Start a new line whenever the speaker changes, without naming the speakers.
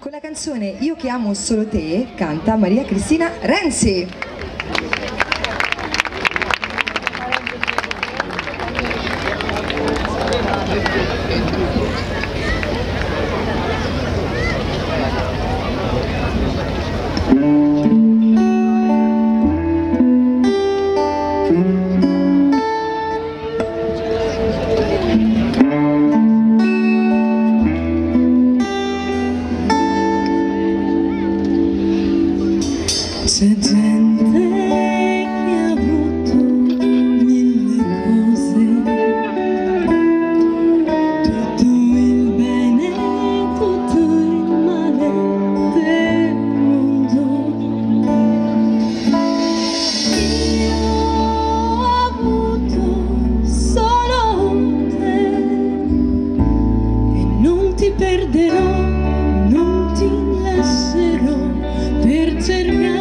Con la canzone Io che amo solo te canta Maria Cristina Renzi.
C'è gente che ha avuto mille cose, tutto il bene, tutto il male del mondo. Io ho avuto solo te e non ti perderò, non ti lascerò per cercare